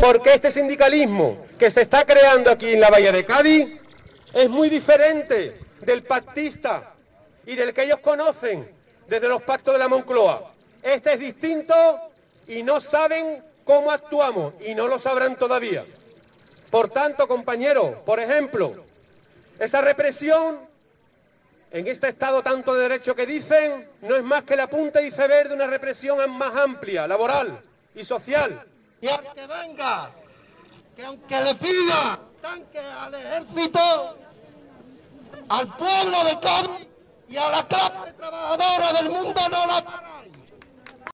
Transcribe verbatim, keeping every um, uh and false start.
Porque este sindicalismo que se está creando aquí en la Bahía de Cádiz es muy diferente del pactista y del que ellos conocen desde los pactos de la Moncloa. Este es distinto y no saben cómo actuamos y no lo sabrán todavía. Por tanto, compañeros, por ejemplo, esa represión en este Estado tanto de derecho que dicen no es más que la punta de iceberg de una represión más amplia, laboral y social. Y al que venga, que aunque le pida tanque al ejército, al pueblo de Cádiz y a la clase trabajadora del mundo no la para.